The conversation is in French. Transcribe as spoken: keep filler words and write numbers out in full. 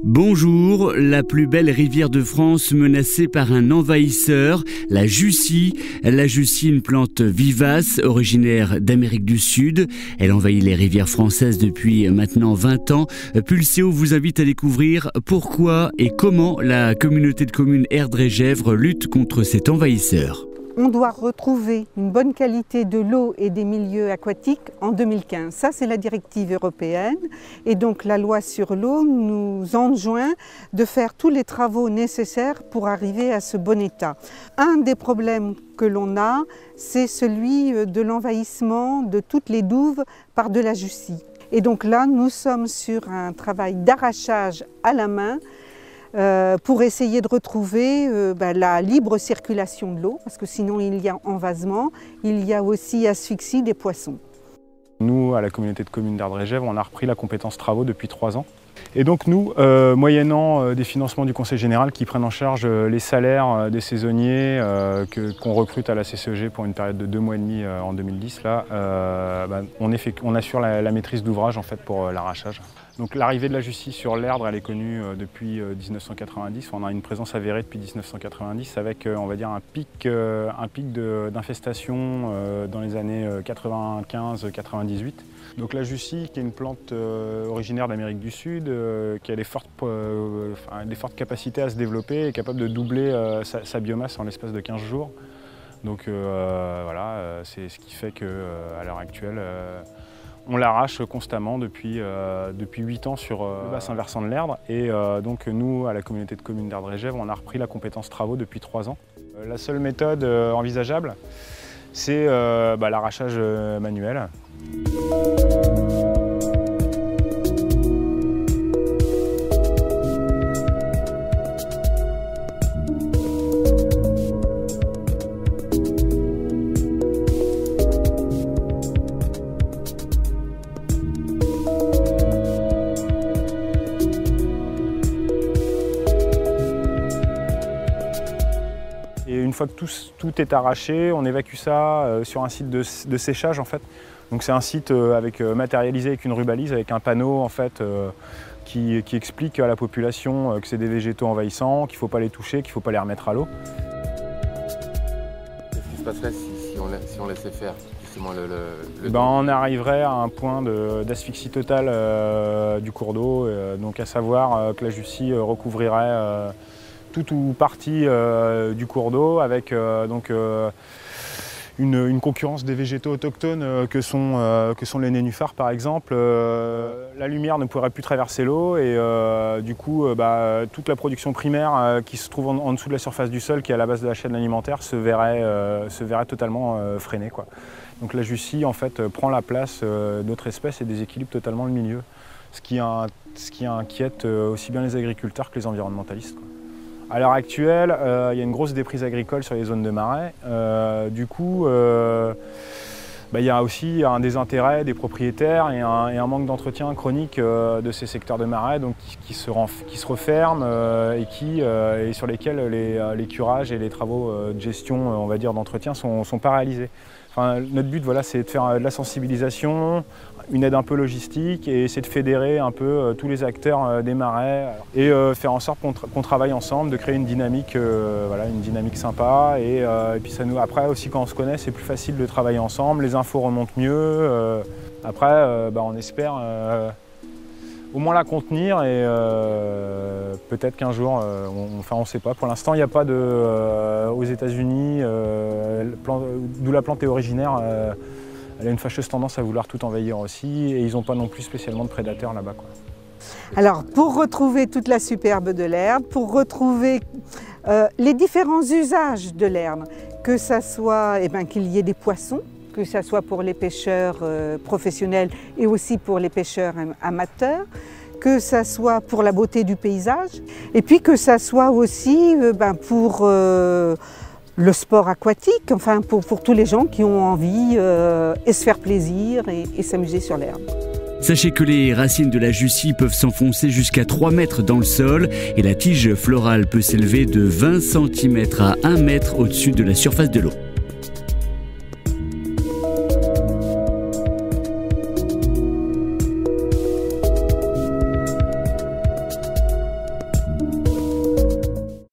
Bonjour, la plus belle rivière de France menacée par un envahisseur, la Jussie. La Jussie, une plante vivace originaire d'Amérique du Sud. Elle envahit les rivières françaises depuis maintenant vingt ans. Pulséo vous invite à découvrir pourquoi et comment la communauté de communes Erdre-et-Gesvres lutte contre cet envahisseur. On doit retrouver une bonne qualité de l'eau et des milieux aquatiques en deux mille quinze. Ça, c'est la directive européenne. Et donc, la loi sur l'eau nous enjoint de faire tous les travaux nécessaires pour arriver à ce bon état. Un des problèmes que l'on a, c'est celui de l'envahissement de toutes les douves par de la Jussie. Et donc là, nous sommes sur un travail d'arrachage à la main Euh, pour essayer de retrouver euh, bah, la libre circulation de l'eau, parce que sinon il y a envasement, il y a aussi asphyxie des poissons. Nous, à la communauté de communes d'Erdre-et-Gesvres, on a repris la compétence travaux depuis trois ans. Et donc nous, euh, moyennant euh, des financements du Conseil général qui prennent en charge euh, les salaires euh, des saisonniers euh, que, qu'on recrute à la C C E G pour une période de deux mois et demi euh, en deux mille dix, là, euh, bah, on, effectue, on assure la, la maîtrise d'ouvrage en fait, pour euh, l'arrachage. Donc l'arrivée de la Jussie sur l'Erdre, elle est connue euh, depuis euh, mille neuf cent quatre-vingt-dix. On a une présence avérée depuis mille neuf cent quatre-vingt-dix avec euh, on va dire un pic, euh, un pic de, d'infestation euh, dans les années quatre-vingt-quinze quatre-vingt-dix-huit. Donc la Jussie, qui est une plante euh, originaire d'Amérique du Sud, euh, qui a des fortes, euh, enfin, des fortes capacités à se développer, est capable de doubler euh, sa, sa biomasse en l'espace de quinze jours. Donc euh, voilà, euh, c'est ce qui fait qu'à euh, l'heure actuelle, euh, on l'arrache constamment depuis, euh, depuis huit ans sur euh, le bassin versant de l'Erdre. Et euh, donc nous, à la communauté de communes d'Erdre-et-Gesvres, on a repris la compétence travaux depuis trois ans. Euh, la seule méthode euh, envisageable, c'est euh, bah, l'arrachage euh, manuel. Et une fois que tout, tout est arraché, on évacue ça euh, sur un site de, de séchage en fait. Donc c'est un site euh, avec, euh, matérialisé avec une rubalise, avec un panneau en fait, euh, qui, qui explique à la population euh, que c'est des végétaux envahissants, qu'il ne faut pas les toucher, qu'il ne faut pas les remettre à l'eau. Qu'est-ce qui se passerait si, si, on, si on laissait faire justement le, le, le ben, on arriverait à un point d'asphyxie totale euh, du cours d'eau, euh, donc à savoir euh, que la Jussie euh, recouvrirait euh, tout ou partie euh, du cours d'eau avec euh, donc, euh, une, une concurrence des végétaux autochtones euh, que, sont, euh, que sont les nénuphars par exemple. Euh, la lumière ne pourrait plus traverser l'eau et euh, du coup euh, bah, toute la production primaire euh, qui se trouve en, en dessous de la surface du sol, qui est à la base de la chaîne alimentaire, se verrait, euh, se verrait totalement euh, freinée, quoi. Donc la Jussie en fait euh, prend la place euh, d'autres espèces et déséquilibre totalement le milieu, ce qui, un, ce qui inquiète euh, aussi bien les agriculteurs que les environnementalistes, quoi. À l'heure actuelle, euh, il y a une grosse déprise agricole sur les zones de marais. Euh, du coup, euh, bah, il y a aussi un désintérêt des propriétaires et un, et un manque d'entretien chronique euh, de ces secteurs de marais, donc, qui, qui, se, qui se referment euh, et, qui, euh, et sur lesquels les, les curages et les travaux de gestion, on va dire, d'entretien sont, sont pas réalisés. Enfin, notre but, voilà, c'est de faire de la sensibilisation, une aide un peu logistique et essayer de fédérer un peu euh, tous les acteurs euh, des marais et euh, faire en sorte qu'on tra qu'on travaille ensemble, de créer une dynamique, euh, voilà, une dynamique sympa. Et, euh, et puis ça nous, après aussi, quand on se connaît, c'est plus facile de travailler ensemble, les infos remontent mieux. Euh, après, euh, bah, on espère euh, au moins la contenir et euh, peut-être qu'un jour, euh, on, enfin on ne sait pas. Pour l'instant, il n'y a pas de, euh, aux États-Unis, euh, d'où la plante est originaire, euh, elle a une fâcheuse tendance à vouloir tout envahir aussi et ils n'ont pas non plus spécialement de prédateurs là-bas, quoi. Alors pour retrouver toute la superbe de l'Erdre, pour retrouver euh, les différents usages de l'Erdre, que ça soit eh ben, qu'il y ait des poissons, que ce soit pour les pêcheurs euh, professionnels et aussi pour les pêcheurs amateurs, que ça soit pour la beauté du paysage, et puis que ça soit aussi euh, ben, pour euh, le sport aquatique, enfin pour, pour tous les gens qui ont envie euh, et se faire plaisir et, et s'amuser sur l'herbe. Sachez que les racines de la Jussie peuvent s'enfoncer jusqu'à trois mètres dans le sol et la tige florale peut s'élever de vingt centimètres à un mètre au-dessus de la surface de l'eau.